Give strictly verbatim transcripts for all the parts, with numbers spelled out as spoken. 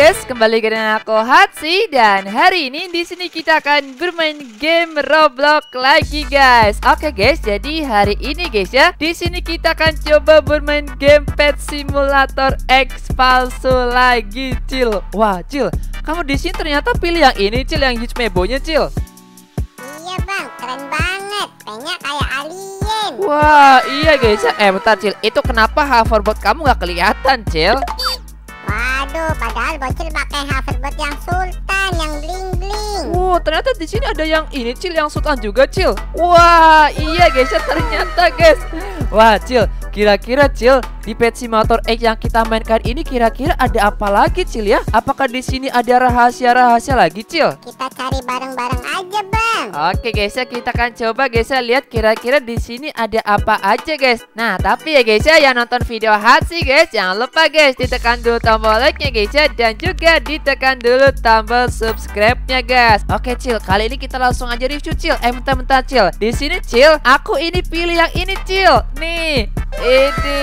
guys, kembali dengan aku Hatsi dan hari ini di sini kita akan bermain game Roblox lagi guys. Oke guys, jadi hari ini guys ya, di sini kita akan coba bermain game Pet Simulator X palsu lagi, Cil. Wah, Cil, kamu di sini ternyata pilih yang ini, Cil, yang huge mebonya, Cil. Iya bang, keren banget. Kayaknya kayak alien. Wah, iya guys ya. Eh bentar, Cil, itu kenapa hoverboard kamu gak kelihatan, Cil? Waduh, padahal bocil pakai hoverboard yang sultan, yang bling bling. Wow, ternyata di sini ada yang ini, Cil, yang sultan juga, Cil. Wah, iya guys ya, ternyata guys. Wah, Cil, kira-kira Cil, di Pet Simulator X yang kita mainkan ini kira-kira ada apa lagi, Cil ya? Apakah di sini ada rahasia-rahasia lagi, Cil? Kita cari bareng-bareng aja, Bang. Oke guys ya, kita akan coba guys ya, lihat kira-kira di sini ada apa aja guys. Nah, tapi ya guys ya, yang nonton video Hatsi guys, jangan lupa guys ditekan dulu tombol like-nya guys ya, dan juga ditekan dulu tombol subscribe-nya guys. Oke Cil, kali ini kita langsung aja review, Cil. Eh bentar-bentar, Cil. Di sini Cil, aku ini pilih yang ini, Cil. Nih, ini.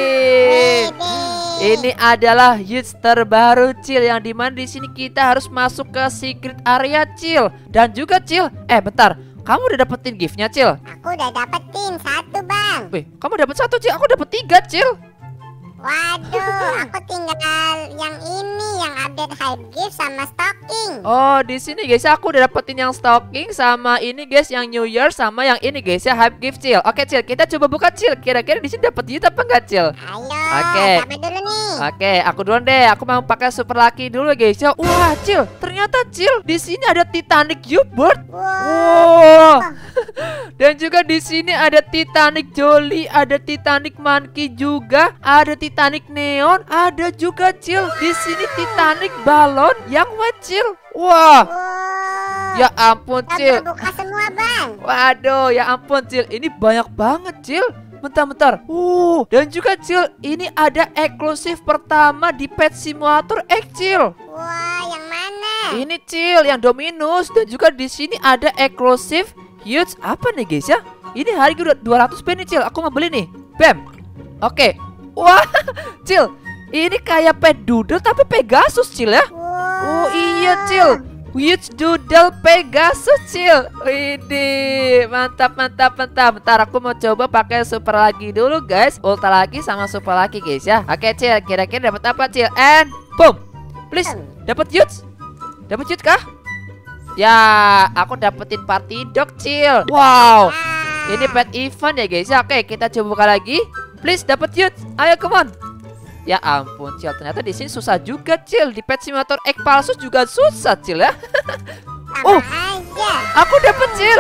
Ini adalah huge terbaru, Cil, yang dimana di sini kita harus masuk ke secret area, Cil. Dan juga Cil, eh bentar, kamu udah dapetin giftnya, Cil? Aku udah dapetin satu, Bang. Wih, kamu dapet satu, Cil, aku dapet tiga, Cil. Waduh, aku tinggal yang ini, yang update hype gift sama stocking. Oh, di sini guys, aku udah dapetin yang stocking sama ini guys, yang New Year sama yang ini guys ya, hype gift, Cil. Oke, Cil, kita coba buka, Cil. Kira-kira di sini dapat gift apa enggak, Cil? Ayo, Oke. siapa dulu nih? Oke, aku duluan deh. Aku mau pakai super lucky dulu guys ya. Wah, Cil, ternyata Cil, di sini ada Titanic U-Bird. Wow. Wow. Dan juga di sini ada Titanic Jolly, ada Titanic Monkey juga, ada Titanic Neon, ada juga Cil di sini Titanic Balon yang white, Cil. Wah. Wow. Ya ampun, Cil. Kita buka semua, Bang. Waduh, ya ampun, Cil. Ini banyak banget, Cil. Bentar-bentar. Uh, dan juga Cil, ini ada eksklusif pertama di Pet Simulator X, Cil. Wah, yang mana? Ini Cil, yang Dominus. Dan juga di sini ada eksklusif huge apa nih guys ya? Ini harga dua ratus pen nih, Cil. Aku mau beli nih. Bam. Oke. Wah, Cil, ini kayak pet doodle tapi Pegasus, Cil ya. Wow. Oh iya, Cil. Huge doodle Pegasus, Cil. Widih, mantap, mantap, mantap. Bentar, aku mau coba pakai super lagi dulu, guys. Ultra lagi sama super lagi, guys ya. Oke, Cil, kira-kira dapat apa, Cil? And boom. Please, dapat huge. Dapat huge kah? Ya, aku dapetin party dog, Cil. Wow. Ini pet event ya, guys ya. Oke, kita coba buka lagi. Please, dapat huge. Ayo, come on. Ya ampun, Cil, ternyata di sini susah juga, Cil. Di Pet Simulator X palsu juga susah, Cil ya. Oh, aja. aku dapet, Cil.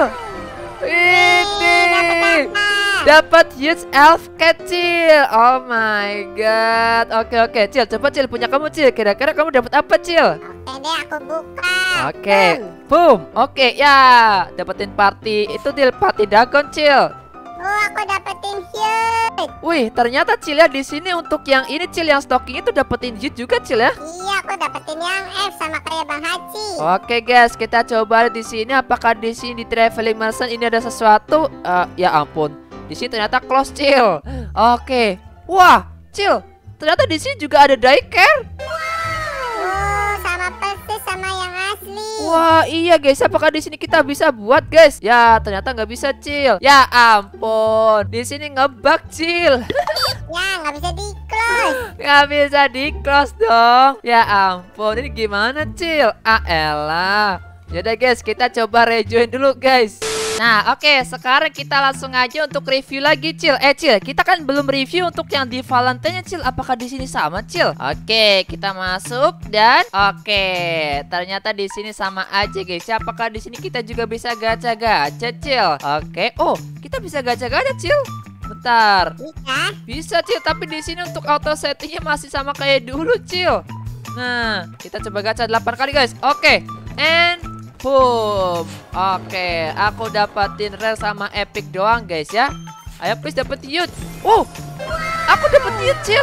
Ini dapat huge elf cat, Cil. Oh my god. Oke oke, Cil, coba Cil punya kamu, Cil. Kira-kira kamu dapat apa, Cil? Oke deh, aku buka. Oke, boom. Oke, ya, dapetin party itu, Cil, party dragon, Cil. Oh, aku dapetin huge. Wih, ternyata Cil ya, di sini untuk yang ini, Cil, yang stocking itu dapetin huge juga, Cil ya. Iya, aku dapetin yang F sama kayak Bang Haji. Oke guys, kita coba di sini apakah di sini di traveling merchant ini ada sesuatu? Uh, ya ampun, di sini ternyata close, Cil. Oke, wah, Cil, ternyata di sini juga ada daycare. Oh, sama persis sama yang asli. Wah, iya guys, apakah di sini kita bisa buat, guys? Ya, ternyata nggak bisa, Cil. Ya ampun, di sini ngebug, Cil. Ya, nggak bisa di close. Nggak bisa di close dong. Ya ampun, ini gimana, Cil? Ah elah. Yaudah guys, kita coba rejoin dulu, guys. Nah, oke, okay, sekarang kita langsung aja untuk review lagi, Cil. Eh, Cil, kita kan belum review untuk yang di Valentine, Cil. Apakah di sini sama, Cil? Oke, okay, kita masuk dan oke, okay, ternyata di sini sama aja, guys. Apakah di sini kita juga bisa gacha-gacha, Cil? Oke, okay. Oh, kita bisa gacha-gacha, Cil. Bentar. Bisa? Bisa, Cil, tapi di sini untuk auto settingnya masih sama kayak dulu, Cil. Nah, kita coba gacha delapan kali, guys. Oke, okay. And boom. Oke, okay, aku dapatin rare sama epic doang, guys ya. Ayo please dapet huge. Oh, aku dapet huge, Cil.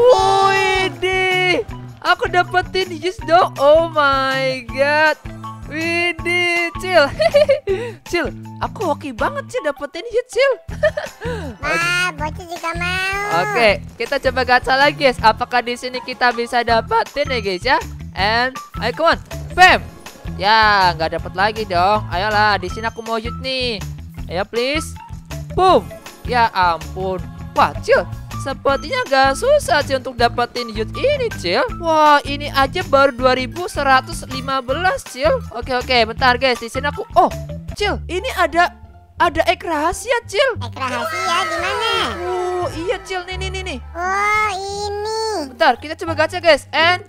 Wih, aku dapetin huge dong. Oh my god. Widih, Cil. Cil, aku hoki banget Cil dapetin hit Cil. Wah, bocil juga mau. Oke, kita coba gacha lagi guys. Apakah di sini kita bisa dapetin ya guys ya? And, ayo come on, bam. Ya, nggak dapet lagi dong. Ayolah, di sini aku mau hit nih. Ayo please. Boom. Ya ampun. Wah, Cil. Sepertinya gak susah Cil untuk dapetin youth ini Cil. Wah, ini aja baru dua ribu seratus lima belas Cil. Oke oke, bentar guys. Di sini aku. Oh, Cil, ini ada ada ek rahasia Cil. Ek rahasia di mana? Oh, iya Cil, nih nih nih nih. Oh, ini. Bentar, kita coba gacha guys. And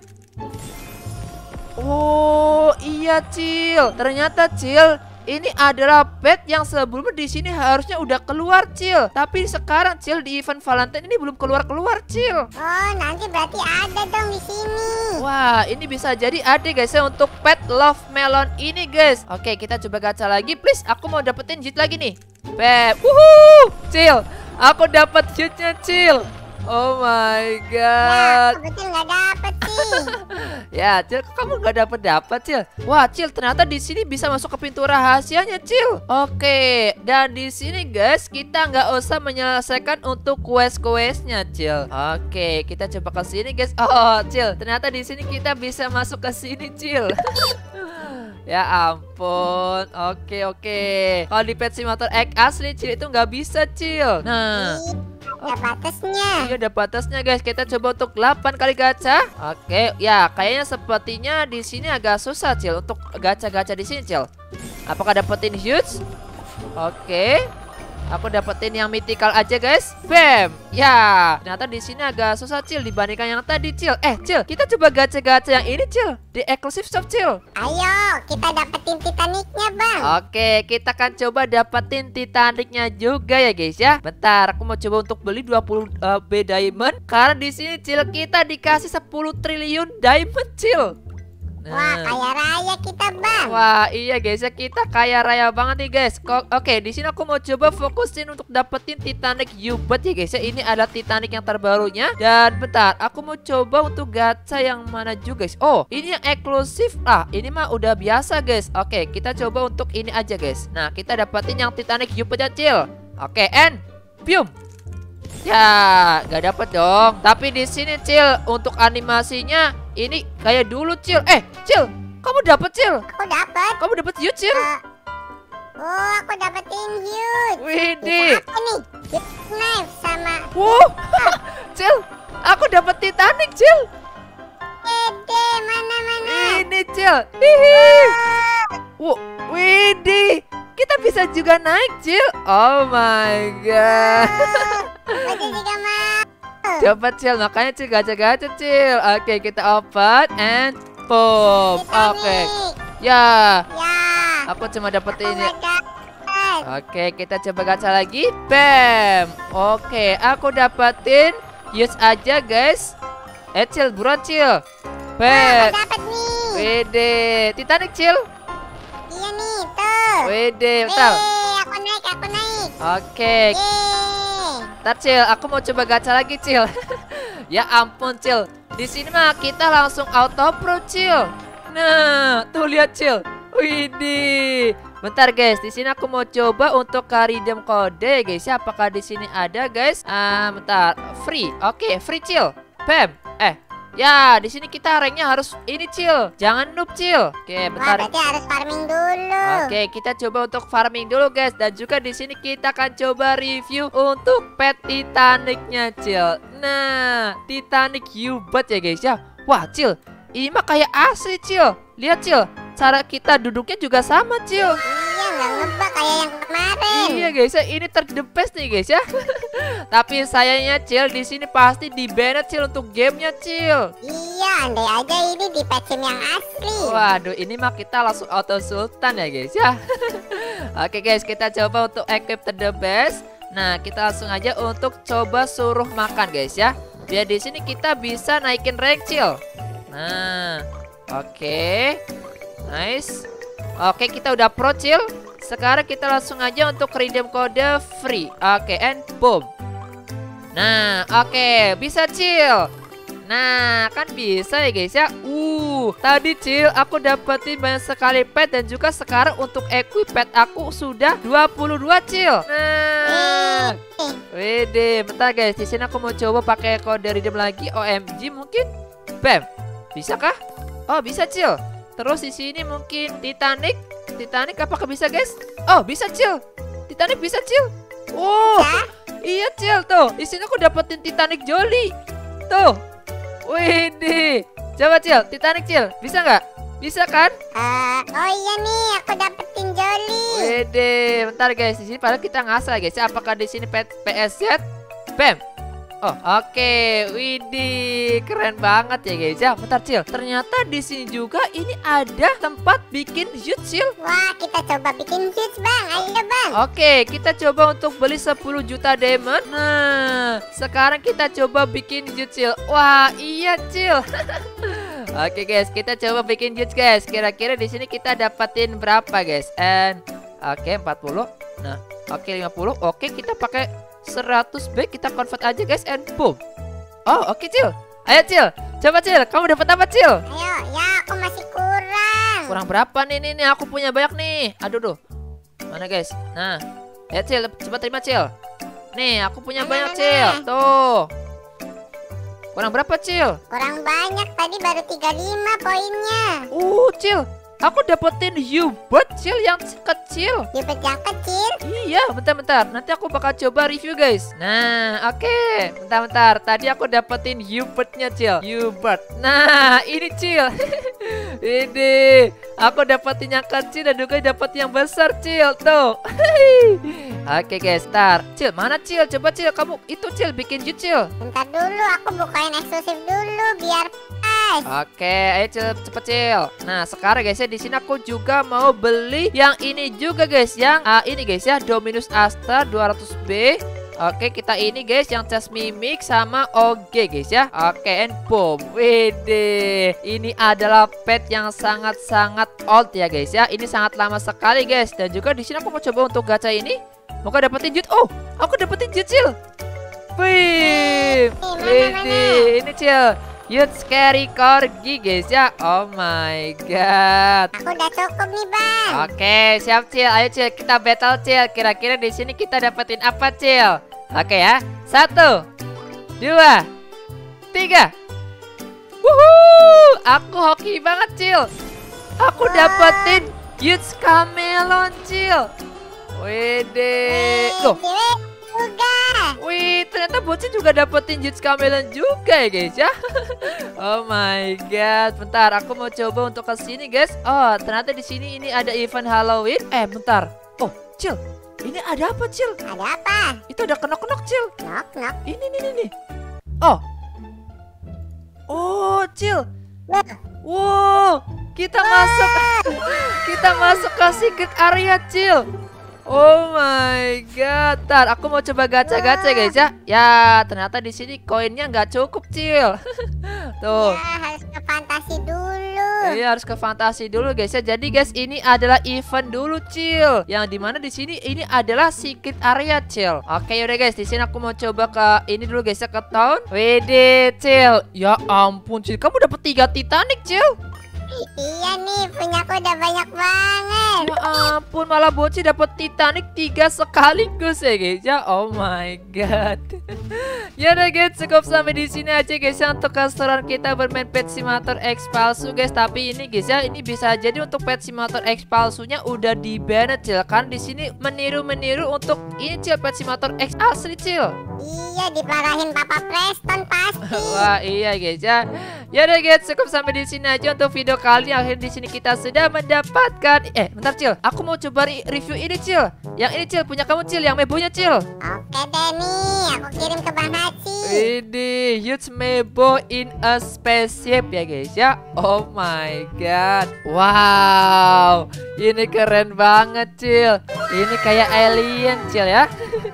oh, iya Cil. Ternyata Cil, ini adalah pet yang sebelumnya di sini harusnya udah keluar Cil. Tapi sekarang Cil di event Valentine ini belum keluar-keluar Cil. Oh, nanti berarti ada dong di sini. Wah, ini bisa jadi ada guys ya untuk pet Love Melon ini guys. Oke, kita coba gacha lagi. Please, aku mau dapetin hit lagi nih. Beb, wuhuu, Cil. Aku dapat hitnya Cil. Oh my god. Ya, betul nggak dapet sih. Ya, Cil, kok kamu nggak dapet dapet Cil? Wah, Cil, ternyata di sini bisa masuk ke pintu rahasianya, Cil. Oke, dan di sini guys, kita nggak usah menyelesaikan untuk quest-questnya, Cil. Oke, kita coba ke sini guys. Oh, Cil, ternyata di sini kita bisa masuk ke sini, Cil. Ya ampun. Oke oke. Kalau di Pet Simulator X asli Cil itu nggak bisa Cil. Nah, ada batasnya. iya ada batasnya guys. Kita coba untuk delapan kali gacha. Oke, ya kayaknya sepertinya di sini agak susah Cil untuk gacha-gacha di sini Cil. Apakah dapetin huge? Oke. Aku dapetin yang mythical aja guys. Bam. Ya, ternyata di sini agak susah Cil dibandingkan yang tadi Cil. Eh Cil, kita coba gacha-gacha yang ini Cil di exclusive shop Cil. Ayo, kita dapetin Titanicnya bang. Oke, kita akan coba dapetin Titanicnya juga ya guys ya. Bentar, aku mau coba untuk beli dua puluh uh, B diamond. Karena di sini Cil kita dikasih sepuluh triliun diamond Cil. Wah, kaya raya kita bang. Wah, iya guys ya, kita kaya raya banget nih guys. Kok oke, di sini aku mau coba fokusin untuk dapetin Titanic U-Boat ya guys ya. Ini ada Titanic yang terbarunya. Dan bentar, aku mau coba untuk gacha yang mana juga guys. Oh, ini yang eksklusif. Ah, ini mah udah biasa guys. Oke, kita coba untuk ini aja guys. Nah, kita dapetin yang Titanic U-Boat ya Cil. Oke, and pium. Ya, gak dapet dong. Tapi di sini Cil, untuk animasinya ini kayak dulu Cil. Eh, Cil, kamu dapet Cil? Aku dapet. Kamu dapet huge Cil? Uh, oh, aku dapetin huge. Widih. Apa nih? Knife sama. Wow, Cil, aku dapet Titanic Cil. Ede, mana mana. Ini Cil. Hihi. Wow, widih. Kita bisa juga naik Cil. Oh my god. Aku juga mau. Coba Cil, makanya Cil gacha-gacha Cil. Oke, kita open and boom. Oke. Ya. Ya. Aku cuma dapet Aku ini. nggak dapet. Oke, kita coba gacha lagi. Bam. Oke, aku dapetin use aja guys. Eh Cil, buruan Cil. Wah, Bam. aku dapet nih. Wede, Titanic Cil. Iya nih, tuh. Wede, bentar. Eh, aku naik, aku naik. Oke, Yeay. bentar Cil, aku mau coba gacha lagi Cil. Ya ampun Cil, di sini mah kita langsung auto pro Cil. Nah, tuh lihat Cil. Widih. Bentar guys, di sini aku mau coba untuk redeem kode guys ya. Apakah di sini ada guys? Ah, bentar. Free. Oke, free Cil. Bam. Eh, ya, di sini kita ranknya harus ini Cil. Jangan noob Cil. Oke, Wah, bentar. berarti harus farming dulu. Oke, kita coba untuk farming dulu guys. Dan juga di sini kita akan coba review untuk pet Titanicnya Cil. Nah, Titanic U-Boat ya guys ya. Wah Cil, ini mah kayak asli Cil. Lihat Cil, cara kita duduknya juga sama Cil. Iya, nggak ngebak kayak yang kemarin. Iya guys ya, ini ter the best nih guys ya. Tapi sayangnya Cil, di sini pasti di banned Cil untuk gamenya Cil. Iya, andai aja ini di patch yang asli. Waduh, ini mah kita langsung auto sultan ya guys ya. Oke guys, kita coba untuk equip the best. Nah, kita langsung aja untuk coba suruh makan guys ya. Biar di sini kita bisa naikin rank Cil. Nah, oke. Nice. Oke, kita udah pro Cil. Sekarang kita langsung aja untuk redeem kode free. Oke, and boom. Nah, oke, bisa Cil. Nah, kan bisa ya guys ya. Uh, Waduh, tadi Cil, aku dapetin banyak sekali pet dan juga sekarang untuk equip pet aku sudah dua puluh dua Cil. Nah, wede, bentar guys, di sini aku mau coba pakai kode redeem lagi. O M G mungkin, bam, bisa kah? Oh bisa Cil. Terus di sini mungkin Titanic, Titanic apakah bisa guys? Oh bisa Cil, Titanic bisa Cil. Oh iya Cil tuh, di sini aku dapetin Titanic Jolly tuh. Wede. Coba Cil, Titanic Cil, bisa nggak? Bisa kan? Uh, oh iya nih, aku dapetin Jolly. Wede, bentar guys, di sini padahal kita ngasal guys. Apakah di sini P S Z? Bam. Oh oke, okay. Widih, keren banget ya guys ya. Bentar Cil, ternyata di sini juga ini ada tempat bikin huge Cil. Wah, kita coba bikin huge bang, ayo bang. Oke, okay, kita coba untuk beli sepuluh juta diamond. Nah, sekarang kita coba bikin huge Cil. Wah iya Cil. Oke okay, guys, kita coba bikin huge guys. Kira-kira di sini kita dapatin berapa guys? And oke okay, empat puluh. Nah, oke okay, lima puluh. Oke, okay, kita pakai seratus B, kita convert aja guys, and boom. Oh oke okay, Cil. Ayo Cil, coba Cil, kamu dapat apa Cil? Ayo, ya aku masih kurang. Kurang berapa nih, nih, nih, aku punya banyak nih. Aduh duh. Mana guys? Nah, ya Cil, coba terima Cil. Nih, aku punya mana, banyak mana? Cil. Tuh. Kurang berapa Cil? Kurang banyak, tadi baru tiga puluh lima poinnya. Uh Cil, aku dapetin Hubert Cil yang kecil. Hubert yang kecil? Iya, bentar-bentar. Nanti aku bakal coba review guys. Nah, oke. Okay. Bentar-bentar. Tadi aku dapetin Hubertnya Cil. Hubert. Nah, ini Cil. Ini. Aku dapetin yang kecil dan juga dapet yang besar Cil. Tuh. Oke okay, guys, ntar. Cil, mana Cil? Coba Cil, kamu itu Cil bikin jut Cil. Bentar dulu, aku bukain eksklusif dulu biar pas. Oke, ayo Cil, cepet Cil. Nah, sekarang guys ya, di sini aku juga mau beli yang ini juga guys, yang uh, ini guys ya, Dominus Astra dua ratus B. Oke, kita ini guys yang Chess Mimic sama O G guys ya. Oke, and boom. Wede. Ini adalah pet yang sangat-sangat old ya guys ya. Ini sangat lama sekali guys. Dan juga di sini aku mau coba untuk gacha ini. Moga dapetin jut. Oh, aku dapetin jut Cil. Wih. Wede. Ini Cil. Youth Scary Corgi guys ya. Oh my god. Aku udah cukup nih bang. Oke, siap Cil. Ayo Cil, kita battle Cil. Kira-kira di sini kita dapetin apa Cil? Oke ya. Satu, dua, tiga. Wuhuu, aku hoki banget Cil. Aku dapetin Youth Camelon Cil. Wede. Loh. Juga. Wih, ternyata bocil juga dapetin Jits Camelon juga ya guys ya. Oh my god. Bentar, aku mau coba untuk ke sini guys. Oh, ternyata di sini ini ada event Halloween. Eh, bentar. Oh, Cil. Ini ada apa, Cil? Ada apa? Itu ada kenok-kenok, Cil. Knock-knock. Ini nih nih nih. Oh. Oh, Cil. Wow, kita masuk. Kita masuk ke secret area, Cil. Oh my god, tar aku mau coba gacha-gacha guys ya. Ya ternyata di sini koinnya nggak cukup Cil. Tuh. Ya, harus ke fantasi dulu. Iya harus ke fantasi dulu guys ya. Jadi guys ini adalah event dulu Cil. Yang dimana di sini ini adalah secret area Cil. Oke yaudah guys, di sini aku mau coba ke ini dulu guys ya, ke town. Wede Cil. Ya ampun Cil, kamu dapat tiga Titanic Cil. Iya nih, punyaku udah banyak banget. Ya ampun, malah bocil dapat Titanic tiga sekaligus ya guys ya. Oh my god. Ya udah guys, cukup sampai di sini aja guys ya untuk keseruan kita bermain Pet Simulator X palsu guys. Tapi ini guys ya, ini bisa jadi untuk Pet Simulator X palsunya udah di ban Cil. Kan di sini meniru-meniru untuk ini Cil, Pet Simulator X asli Cil. Iya, diparahin Papa Preston pasti. Wah iya guys ya. Ya udah guys, cukup sampai di sini aja untuk video kali ini. Akhirnya di sini kita sudah mendapatkan. Eh bentar Cil, aku mau coba review ini Cil. Yang ini Cil, punya kamu Cil, yang mebonya Cil. Oke deh nih, aku kirim ke Bang Haji. Ini huge mebo in a spaceship ya guys ya. Oh my god. Wow, ini keren banget Cil. Ini kayak alien Cil ya.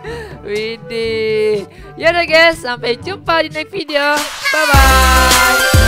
Widih. Ya udah guys, sampai jumpa di next video. Bye bye.